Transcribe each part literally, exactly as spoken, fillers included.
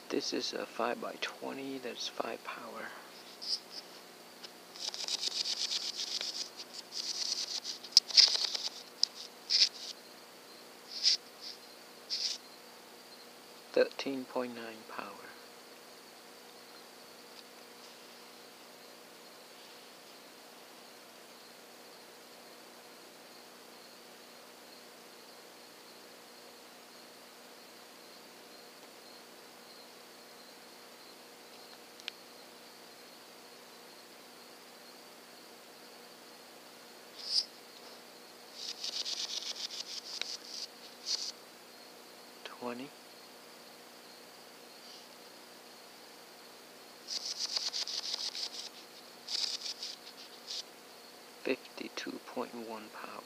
This is a five by twenty, that's five power. thirteen point nine power. twenty. fifty-two point one power.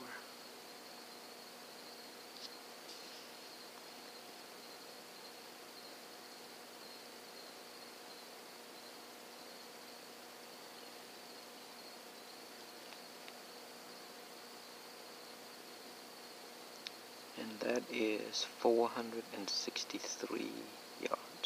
And that is four hundred sixty-three yards.